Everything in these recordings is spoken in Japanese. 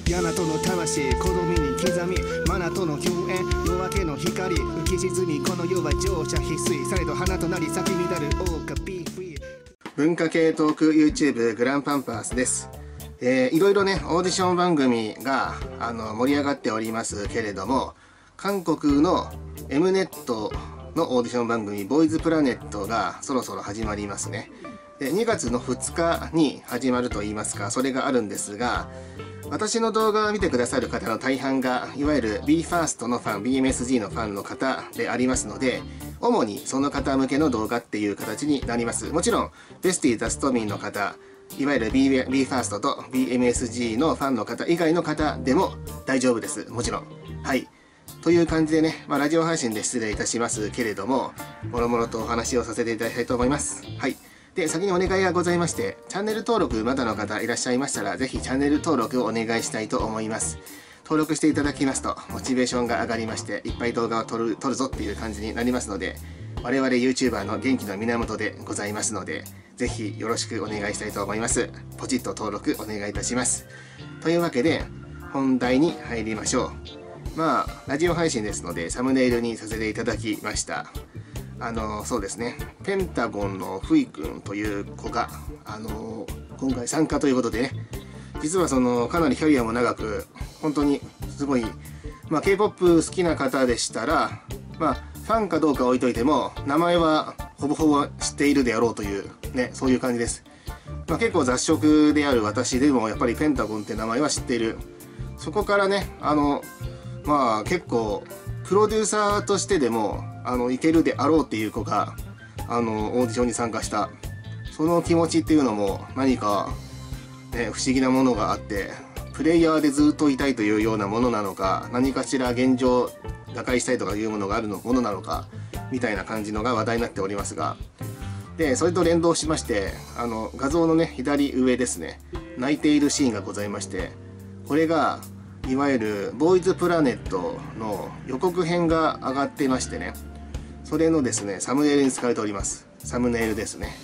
大和の魂好みに刻みマナとの共演夜明けの光浮き沈みこの世は乗車翡翠されど花となり咲き乱るオーカビーフリー文化系トーク YouTube グランパンパースです。いろいろねオーディション番組が盛り上がっておりますけれども、韓国の M ネットのオーディション番組ボーイズプラネットがそろそろ始まりますね。で2月の2日に始まると言いますか、それがあるんですが、私の動画を見てくださる方の大半がいわゆる BE:FIRST のファン BMSG のファンの方でありますので、主にその方向けの動画っていう形になります。もちろんベスティ・ザ・ストミンの方、いわゆる BE:FIRST と BMSG のファンの方以外の方でも大丈夫です。もちろん。はい。という感じでね、ラジオ配信で失礼いたしますけれども、もろもろとお話をさせていただきたいと思います。はい。で、先にお願いがございまして、チャンネル登録まだの方いらっしゃいましたら、ぜひチャンネル登録をお願いしたいと思います。登録していただきますと、モチベーションが上がりまして、いっぱい動画を撮るぞっていう感じになりますので、我々 YouTuber の元気の源でございますので、ぜひよろしくお願いしたいと思います。ポチッと登録お願いいたします。というわけで、本題に入りましょう。ラジオ配信ですので、サムネイルにさせていただきました。そうですね、ペンタゴンのフイ君という子が、今回参加ということでね、実はかなりキャリアも長く、本当にすごい、K-POP 好きな方でしたら、ファンかどうか置いといても、名前はほぼほぼ知っているであろうという、ね、そういう感じです。結構雑食である私でも、やっぱりペンタゴンって名前は知っている。そこからね、結構、プロデューサーとしてでもいけるであろうっていう子がオーディションに参加した。その気持ちっていうのも何か、ね、不思議なものがあって、プレイヤーでずっといたいというようなものなのか、何かしら現状打開したいとかいうものがあるものなのかみたいな感じのが話題になっておりますが、でそれと連動しまして、画像のね左上ですね、泣いているシーンがございまして、これがいわゆるボーイズプラネットの予告編が上がっていましてね、それのですねサムネイルに使われております。サムネイルですね。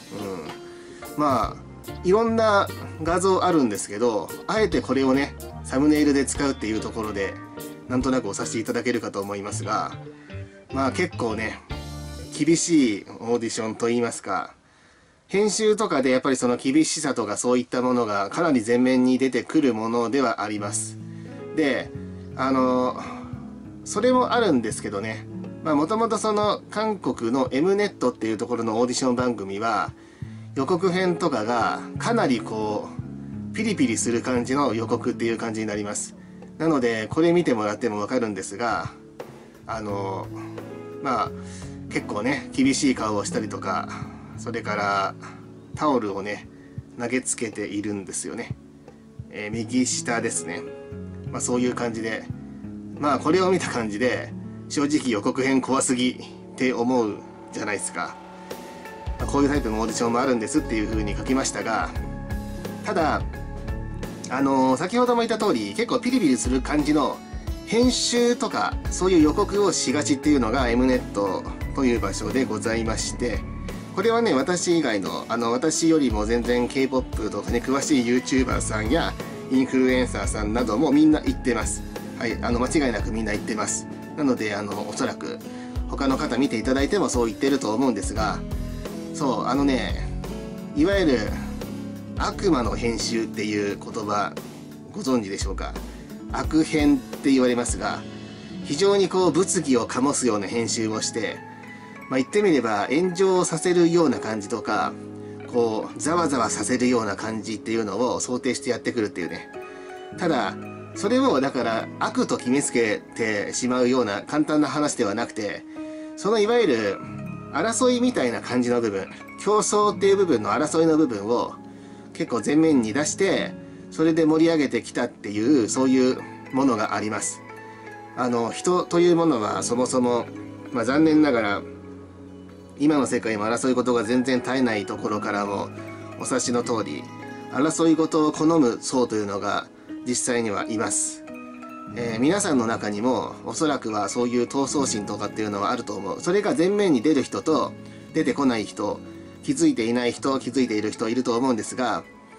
いろんな画像あるんですけど、あえてこれをねサムネイルで使うっていうところでなんとなくお察しいただけるかと思いますが、結構ね厳しいオーディションといいますか、編集とかでやっぱりその厳しさとかそういったものがかなり前面に出てくるものではあります。で、それもあるんですけどね、もともとその韓国の M ネットっていうところのオーディション番組は予告編とかがかなりこうピリピリする感じの予告っていう感じになります。なのでこれ見てもらってもわかるんですが、結構ね厳しい顔をしたりとか、それからタオルをね投げつけているんですよね。右下ですね。そういう感じで、これを見た感じで正直予告編怖すぎって思うじゃないですか。こういうタイプのオーディションもあるんですっていう風に書きましたが、ただ先ほども言った通り結構ピリピリする感じの編集とかそういう予告をしがちっていうのが M ネットという場所でございまして、これはね私以外の私よりも全然 K-POP とかに詳しい YouTuber さんやインフルエンサーさんなどもみんな言ってます。はい、間違いなくみんな言ってます。なのでおそらく他の方見ていただいてもそう言ってると思うんですが、そういわゆる悪魔の編集っていう言葉ご存知でしょうか。悪編って言われますが、非常にこう物議を醸すような編集をして、言ってみれば炎上させるような感じとか、こうざわざわさせるような感じっていうのを想定してやってくるっていうね。ただそれをだから悪と決めつけてしまうような簡単な話ではなくて、そのいわゆる争いみたいな感じの部分、競争っていう部分の争いの部分を結構前面に出して、それで盛り上げてきたっていうそういうものがあります。人というものはそもそも、残念ながら今の世界も争い事が全然絶えないところからもお察しの通り、争い事を好む層というのが実際にはいます。皆さんの中にもおそらくはそういう闘争心とかっていうのはあると思う。それが前面に出る人と出てこない人、気づいていない人、気づいている人いると思うんですが、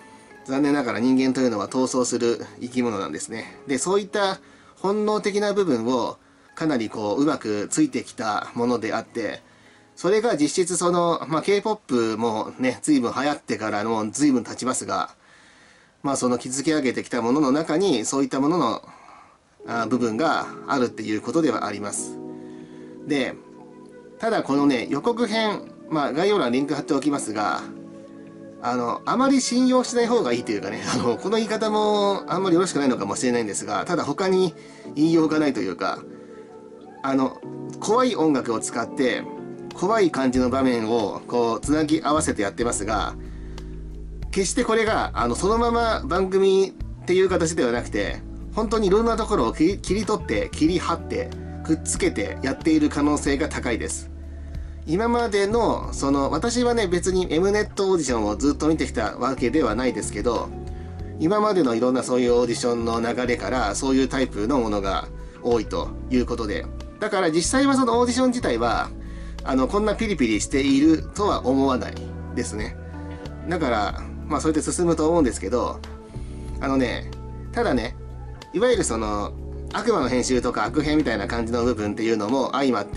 残念ながら人間というのは闘争する生き物なんですね。で、そういった本能的な部分をかなりうまくついてきたものであって、それが実質K-POP もね、随分流行ってからもう随分経ちますが、その築き上げてきたものの中にそういったものの部分があるっていうことではあります。で、ただこのね、予告編、概要欄リンク貼っておきますが、あまり信用しない方がいいというかね、この言い方もあんまりよろしくないのかもしれないんですが、ただ他に言いようがないというか、怖い音楽を使って、怖い感じの場面をつなぎ合わせてやってますが、決してこれが、そのまま番組っていう形ではなくて、本当にいろんなところを切り取って、切り張って、くっつけてやっている可能性が高いです。今までの、私はね、別に M ネットオーディションをずっと見てきたわけではないですけど、今までのいろんなそういうオーディションの流れから、そういうタイプのものが多いということで、だから実際はそのオーディション自体は、こんなピリピリしているとは思わないですね。だから、そうやって進むと思うんですけど、ただね、いわゆる悪魔の編集とか悪編みたいな感じの部分っていうのも相まって、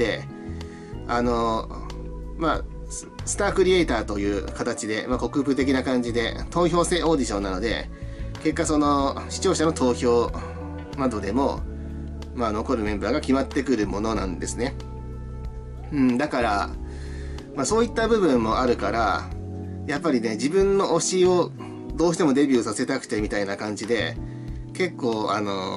スタークリエイターという形で、国風的な感じで、投票制オーディションなので、結果視聴者の投票などでも、残るメンバーが決まってくるものなんですね。だから、そういった部分もあるから、やっぱりね、自分の推しをどうしてもデビューさせたくてみたいな感じで、結構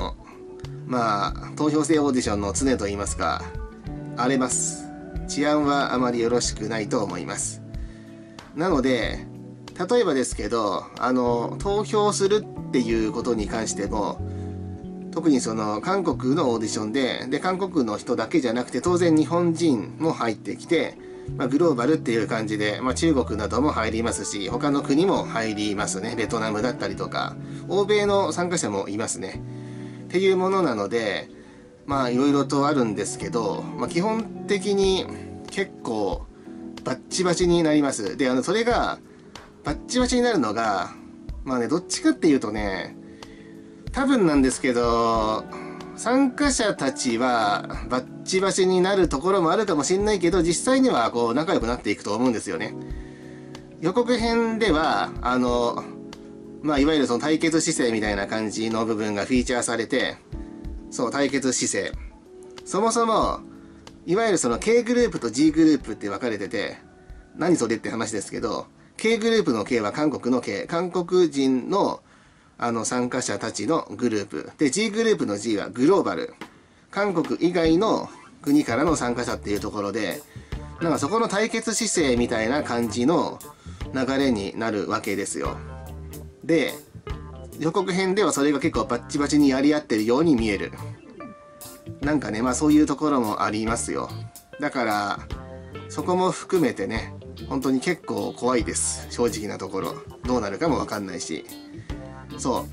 投票制オーディションの常と言いますか、荒れます。治安はあまりよろしくないと思います。なので、例えばですけど、投票するっていうことに関しても、特に韓国のオーディションで、韓国の人だけじゃなくて、当然日本人も入ってきて、グローバルっていう感じで、中国なども入りますし、他の国も入りますね。ベトナムだったりとか、欧米の参加者もいますね。っていうものなので、いろいろとあるんですけど、基本的に結構バッチバチになります。で、それがバッチバチになるのが、どっちかっていうとね、多分なんですけど、参加者たちはバッチバチになるところもあるかもしれないけど、実際には仲良くなっていくと思うんですよね。予告編では、いわゆる対決姿勢みたいな感じの部分がフィーチャーされて、そう、対決姿勢。そもそも、いわゆるK グループと G グループって分かれてて、何それって話ですけど、K グループの K は韓国の K、韓国人の参加者たちのグループ。で、G グループの G はグローバル。韓国以外の国からの参加者っていうところで、そこの対決姿勢みたいな感じの流れになるわけですよ。で、予告編ではそれが結構バッチバチにやり合ってるように見える。そういうところもありますよ。だから、そこも含めてね、本当に結構怖いです。正直なところ。どうなるかもわかんないし。そう。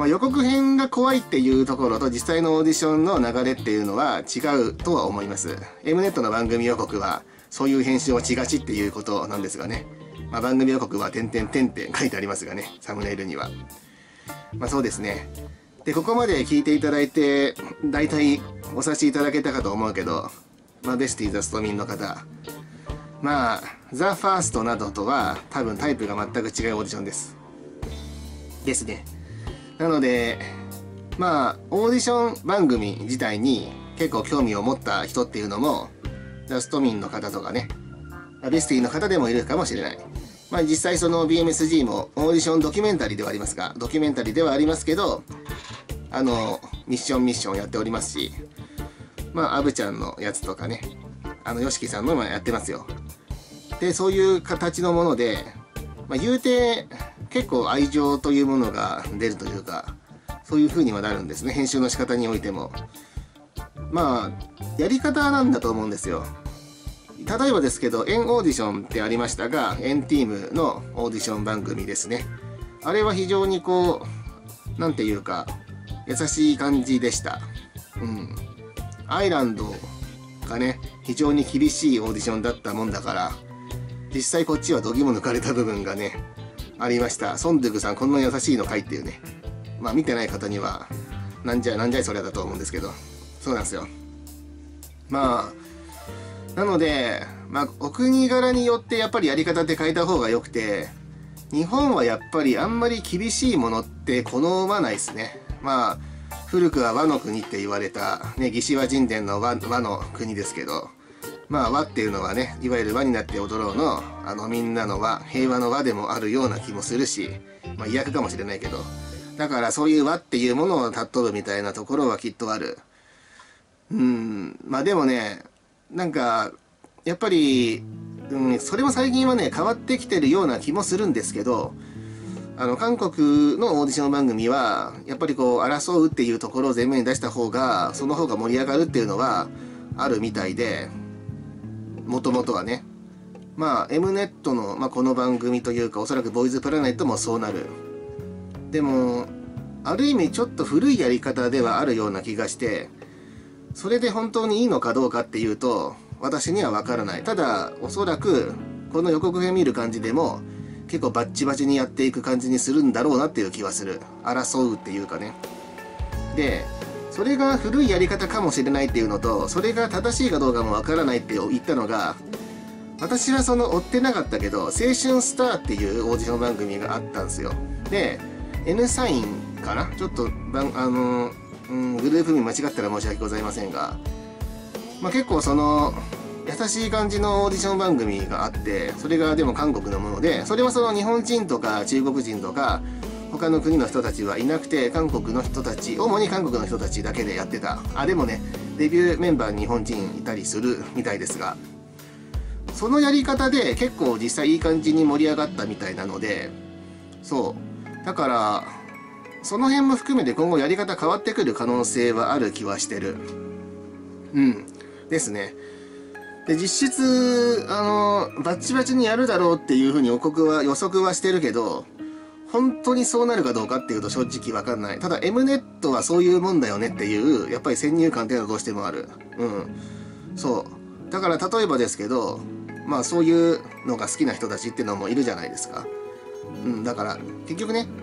予告編が怖いっていうところと実際のオーディションの流れっていうのは違うとは思います。M ネットの番組予告はそういう編集をしがちっていうことなんですがね。番組予告は点々点って書いてありますがね、サムネイルには。そうですね。で、ここまで聞いていただいて、大体お察しいただけたかと思うけど、ベスティザストミンの方、ザ・ファーストなどとは多分タイプが全く違うオーディションです。ですね。なので、オーディション番組自体に結構興味を持った人っていうのも、ザストミンの方とかね、ベスティの方でもいるかもしれない。実際BMSG もオーディションドキュメンタリーではありますが、ドキュメンタリーではありますけど、ミッションやっておりますし、アブちゃんのやつとかね、ヨシキさんの今やってますよ。で、そういう形のもので、言うて、結構愛情というものが出るというか、そういう風にはなるんですね。編集の仕方においても。やり方なんだと思うんですよ。例えばですけど、エンオーディションってありましたが、エンティームのオーディション番組ですね。あれは非常になんていうか、優しい感じでした。アイランドがね、非常に厳しいオーディションだったもんだから、実際こっちは度肝抜かれた部分がね、 ありました。ソンドゥクさんこんな優しいのかいっていうね。まあ見てない方にはなんじゃいそれだと思うんですけど、そうなんですよ。まあなので、まあお国柄によってやっぱりやり方って変えた方が良くて、日本はやっぱりあんまり厳しいものって好まないですね。まあ古くは和の国って言われたね、魏志倭人伝の和の国ですけど、まあ和っていうのはね、いわゆる和になって踊ろうのみんなの和、平和の和でもあるような気もするし、まあ意訳かもしれないけど、だからそういう和っていうものを尊ぶみたいなところはきっとある。まあでもね、なんかやっぱり、それも最近はね変わってきてるような気もするんですけど、韓国のオーディション番組はやっぱりこう争うっていうところを前面に出した方が、その方が盛り上がるっていうのはあるみたいで、もともとはね、まあ M ネットの、この番組というか、おそらくボーイズプラネットもそうなる。でもある意味ちょっと古いやり方ではあるような気がして、それで本当にいいのかどうかっていうと私には分からない。ただおそらくこの予告編見る感じでも結構バッチバチにやっていく感じにするんだろうなっていう気はする。争うっていうかね。でそれが古いやり方かもしれないっていうのと、それが正しいかどうかも分からないって言ったのが、私はその追ってなかったけど、青春スターっていうオーディション番組があったんですよ。で N サインかな、ちょっとグループ名間違ったら申し訳ございませんが、結構その優しい感じのオーディション番組があって、それがでも韓国のもので、それはその日本人とか中国人とか他の国の人たちはいなくて、韓国の人たち、主に韓国の人たちだけでやってた。でもね、デビューメンバー日本人いたりするみたいですが、そのやり方で結構実際いい感じに盛り上がったみたいなので、そうだからその辺も含めて今後やり方変わってくる可能性はある気はしてる。ですね。で実質バッチバチにやるだろうっていうふうに予測はしてるけど、本当にそうなるかどうかっていうと正直わかんない。ただ M ネットはそういうもんだよねっていうやっぱり先入観っていうのはどうしてもある。そうだから例えばですけど、そういうのが好きな人たちっていうのもいるじゃないですか。だから結局ね、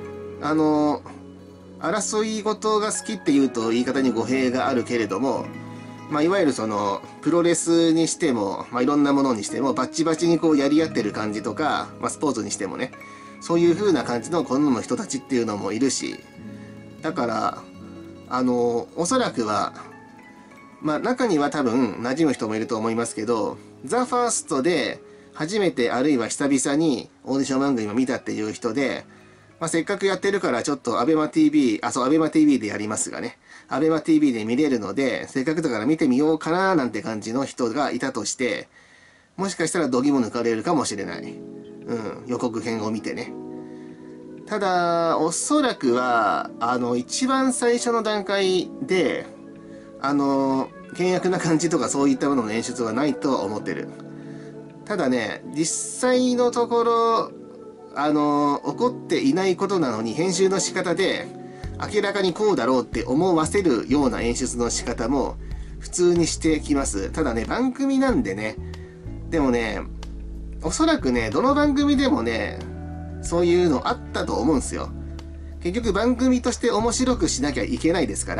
争い事が好きっていうと言い方に語弊があるけれども、いわゆるそのプロレスにしても、いろんなものにしてもバッチバチにこうやり合ってる感じとか、スポーツにしてもね、そういう風な感じの好む人たちっていうのもいるし、だからおそらくは中には多分馴染む人もいると思いますけど、ザ・ファーストで初めてあるいは久々にオーディション番組を見たっていう人で、せっかくやってるからちょっとアベマ TV、アベマ TV でやりますがね、アベマ TV で見れるので、せっかくだから見てみようかななんて感じの人がいたとして、もしかしたら度肝抜かれるかもしれない。予告編を見てね。ただ、おそらくは、一番最初の段階で、険悪な感じとかそういったものの演出はないとは思ってる。ただね、実際のところ、起こっていないことなのに編集の仕方で明らかにこうだろうって思わせるような演出の仕方も普通にしてきます。ただね、番組なんでね、でもね、おそらくね、どの番組でもね、そういうのあったと思うんですよ。結局番組として面白くしなきゃいけないですから。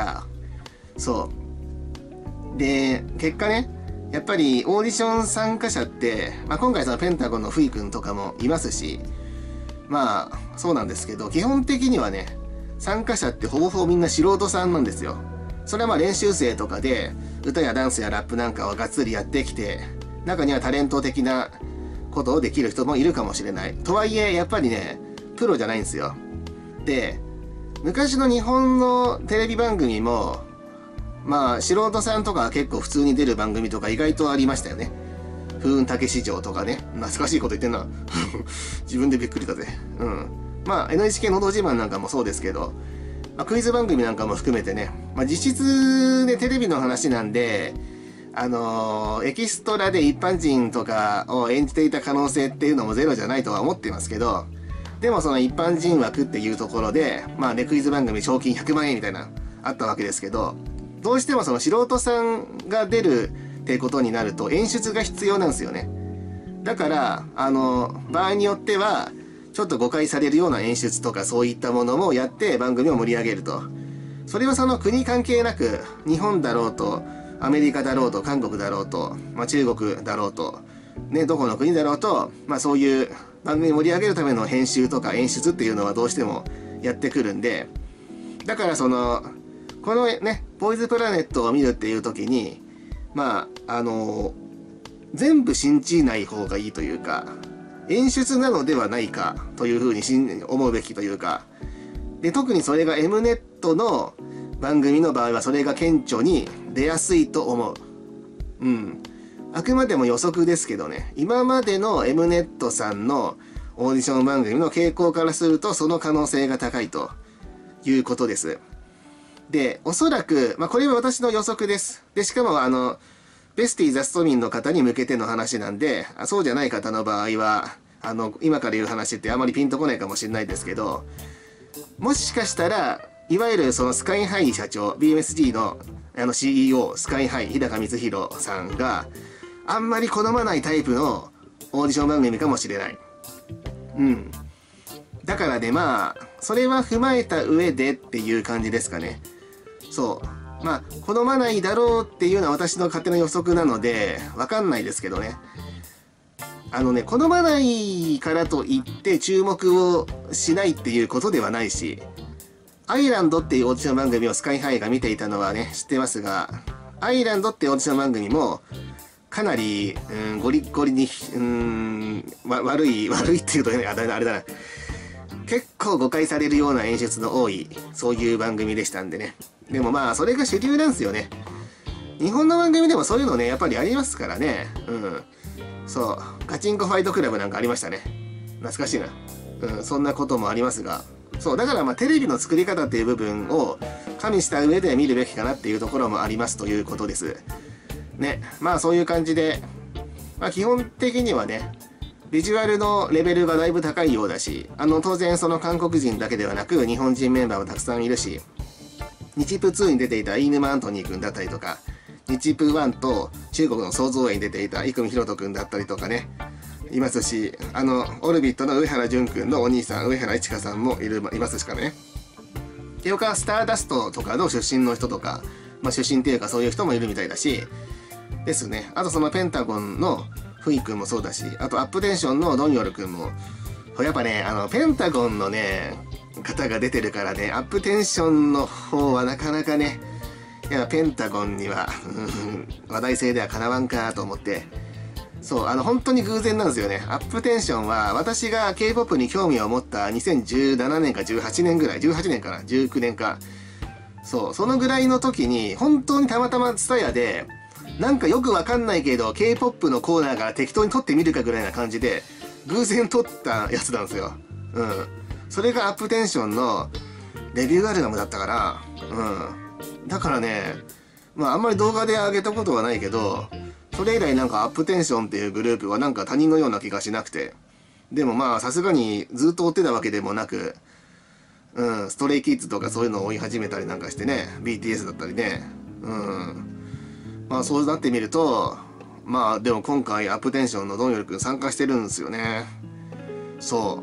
そうで、結果ね、やっぱりオーディション参加者って、今回そのペンタゴンのフイ君とかもいますし、そうなんですけど、基本的にはね、参加者ってほぼほぼみんな素人さんなんですよ。それは練習生とかで歌やダンスやラップなんかをがっつりやってきて、中にはタレント的なことをできる人もいるかもしれない。とはいえやっぱりね、プロじゃないんですよ。で、昔の日本のテレビ番組も素人さんとか結構普通に出る番組とか意外とありましたよね。風雲竹市場とかね、懐かしいこと言ってんな自分でびっくりだぜ。NHK のど自慢なんかもそうですけど、クイズ番組なんかも含めてね、実質ね、テレビの話なんで、エキストラで一般人とかを演じていた可能性っていうのもゼロじゃないとは思ってますけど、でもその一般人枠っていうところで、クイズ番組賞金100万円みたいなあったわけですけど、どうしてもその素人さんが出るってことになると演出が必要なんですよね。だから場合によってはちょっと誤解されるような演出とかそういったものもやって番組を盛り上げると。それはその国関係なく、日本だろうと、アメリカだろうと、韓国だろうと、中国だろうと、ね、どこの国だろうと、そういう番組を盛り上げるための編集とか演出っていうのはどうしてもやってくるんで、だからこのね、ボーイズプラネットを見るっていう時に、全部信じない方がいいというか、演出なのではないかというふうに思うべきというか、で、特にそれが M ネットの番組の場合はそれが顕著に出やすいと思う。あくまでも予測ですけどね、今までの M ネットさんのオーディション番組の傾向からするとその可能性が高いということです。で、おそらく、これは私の予測です。で、しかもベスティ・ザストミンの方に向けての話なんで、そうじゃない方の場合は、今から言う話ってあまりピンとこないかもしれないですけど、もしかしたら、いわゆるそのスカイハイ社長、BMSG のCEO、スカイハイ、日高光弘さんが、あんまり好まないタイプのオーディション番組かもしれない。だからね、それは踏まえた上でっていう感じですかね。そう。好まないだろうっていうのは私の勝手な予測なので、わかんないですけどね。好まないからといって注目をしないっていうことではないし、アイランドっていうオーディション番組をスカイハイが見ていたのはね、知ってますが、アイランドっていうオーディション番組も、かなり、ゴリッゴリに、悪いっていうとね、あれだな。結構誤解されるような演出の多い、そういう番組でしたんでね。でもそれが主流なんですよね。日本の番組でもそういうのね、やっぱりありますからね。そう。ガチンコファイトクラブなんかありましたね。懐かしいな。そんなこともありますが。そう。だからテレビの作り方っていう部分を加味した上で見るべきかなっていうところもありますということです。ね。そういう感じで、基本的にはね、ビジュアルのレベルがだいぶ高いようだし、当然その韓国人だけではなく日本人メンバーもたくさんいるし、日プ2に出ていた飯沼アントニー君だったりとか、日プ1と中国の創造園に出ていた生見弘人君だったりとかね、いますし、オルビットの上原淳君のお兄さん、上原一華さんもいますしからね。で、他スターダストとかの出身の人とか、出身っていうかそういう人もいるみたいだし、ですね。あとそのペンタゴンのフイ君もそうだし、あとアップテンションのドンヨル君も、やっぱね、ペンタゴンのね、方が出てるからね、アップテンションの方はなかなかね、いや、ペンタゴンには、話題性ではかなわんかと思って、そう、本当に偶然なんですよね。アップテンションは、私が K-POP に興味を持った2017年か18年ぐらい、18年かな、19年か。そう、そのぐらいの時に、本当にたまたまTSUTAYAで、なんかよくわかんないけど、K-POP のコーナーから適当に撮ってみるかぐらいな感じで、偶然撮ったやつなんですよ。それがアップテンションのデビューアルバムだったから、だからね、あんまり動画で上げたことはないけど、それ以来なんかアップテンションっていうグループはなんか他人のような気がしなくて、でもさすがにずっと追ってたわけでもなく、ストレイキッズとかそういうのを追い始めたりなんかしてね、BTS だったりね、そうなってみると、でも今回アップテンションのドンヨル君参加してるんですよね。そう。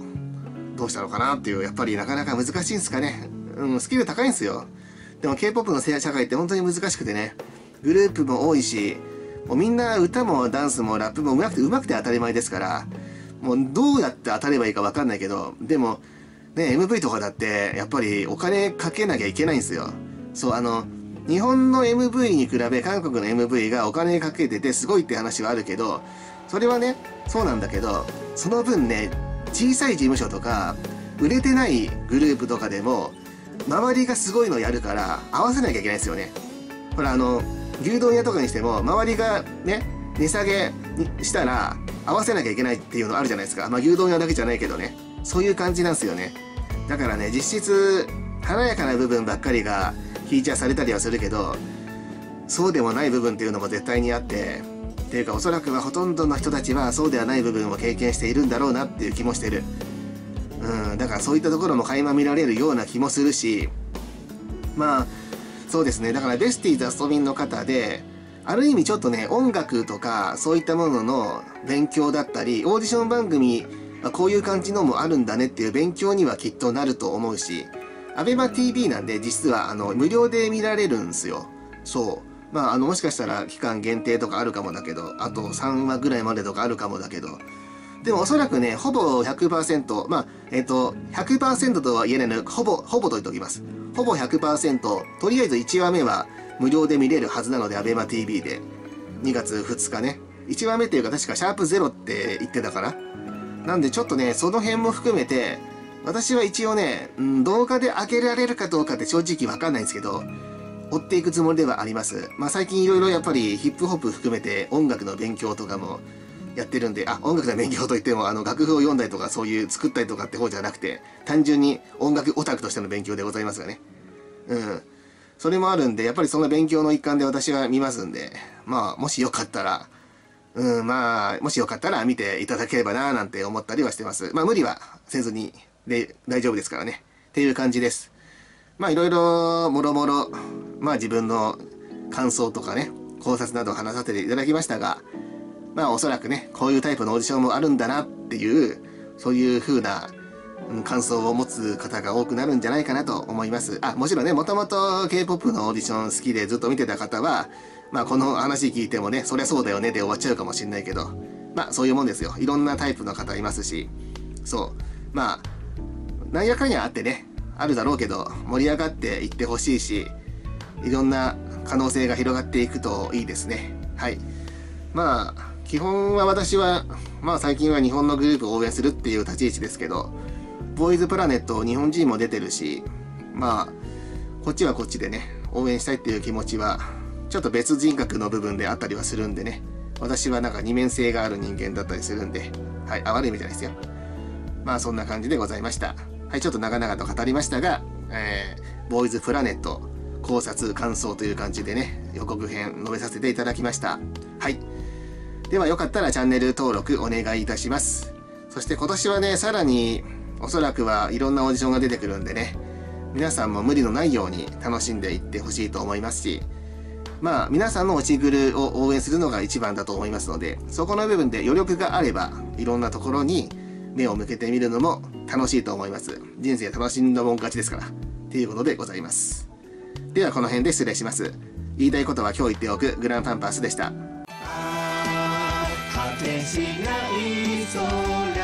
どうしたのかなっていう、やっぱりなかなか難しいんですかね。スキル高いんですよ。でも K-POP の社会って本当に難しくてね、グループも多いし、もうみんな歌もダンスもラップも上手くて当たり前ですから、もうどうやって当たればいいかわかんないけど、でも、ね、MV とかだって、やっぱりお金かけなきゃいけないんですよ。そう、日本の MV に比べ韓国の MV がお金かけててすごいって話はあるけど、それはね、そうなんだけど、その分ね、小さい事務所とか、売れてないグループとかでも、周りがすごいのやるから、合わせなきゃいけないですよね。ほら、牛丼屋とかにしても、周りがね、値下げしたら、合わせなきゃいけないっていうのあるじゃないですか。牛丼屋だけじゃないけどね。そういう感じなんですよね。だからね、実質、華やかな部分ばっかりが、フィーチャーされたりはするけど、そうでもない部分っていうのも絶対にあって、っていうかおそらくはほとんどの人たちはそうではない部分を経験しているんだろうなっていう気もしてる。だからそういったところも垣間見られるような気もするし、そうですね。だからベスティーザストミンの方で、ある意味ちょっとね、音楽とかそういったものの勉強だったり、オーディション番組こういう感じのもあるんだねっていう勉強にはきっとなると思うし、ABEMATV なんで実は無料で見られるんですよ。そう。もしかしたら期間限定とかあるかもだけど、あと3話ぐらいまでとかあるかもだけど、でもおそらくね、ほぼ 100%、100% とは言えないので、ほぼと言っておきます。ほぼ 100%、とりあえず1話目は無料で見れるはずなので、ABEMATV で。2月2日ね。1話目っていうか確かシャープ0って言ってたかな。なんでちょっとね、その辺も含めて、私は一応ね、動画で上げられるかどうかって正直わかんないんですけど、追っていくつもりではあります。最近いろいろやっぱりヒップホップ含めて音楽の勉強とかもやってるんで、音楽の勉強といっても楽譜を読んだりとかそういう作ったりとかって方じゃなくて、単純に音楽オタクとしての勉強でございますがね。それもあるんで、やっぱりその勉強の一環で私は見ますんで、もしよかったら、もしよかったら見ていただければなーなんて思ったりはしてます。無理はせずにで大丈夫ですからね。っていう感じです。いろいろ、もろもろ、自分の感想とかね、考察などを話させていただきましたが、おそらくね、こういうタイプのオーディションもあるんだなっていう、そういう風な感想を持つ方が多くなるんじゃないかなと思います。もちろんね、もともと K-POP のオーディション好きでずっと見てた方は、この話聞いてもね、そりゃそうだよねで終わっちゃうかもしれないけど、そういうもんですよ。いろんなタイプの方いますし、そう。なんやかんやあってね、あるだろうけど、盛り上がっていってほしいし、いろんな可能性が広がっていくといいですね。はい。基本は私は、最近は日本のグループを応援するっていう立ち位置ですけど、ボーイズプラネット日本人も出てるし、こっちはこっちでね、応援したいっていう気持ちは、ちょっと別人格の部分であったりはするんでね、私はなんか二面性がある人間だったりするんで、はい、悪い意味じゃないですよ。そんな感じでございました。はい、ちょっと長々と語りましたが、ボーイズプラネット考察感想という感じでね、予告編述べさせていただきました。はい。ではよかったらチャンネル登録お願いいたします。そして今年はね、さらにおそらくはいろんなオーディションが出てくるんでね、皆さんも無理のないように楽しんでいってほしいと思いますし、皆さんの推しグルを応援するのが一番だと思いますので、そこの部分で余力があれば、いろんなところに目を向けてみるのも楽しいと思います。人生楽しんだもん勝ちですから。っていうことでございます。ではこの辺で失礼します。言いたいことは今日言っておくグランパンパスでした。果てしないそれ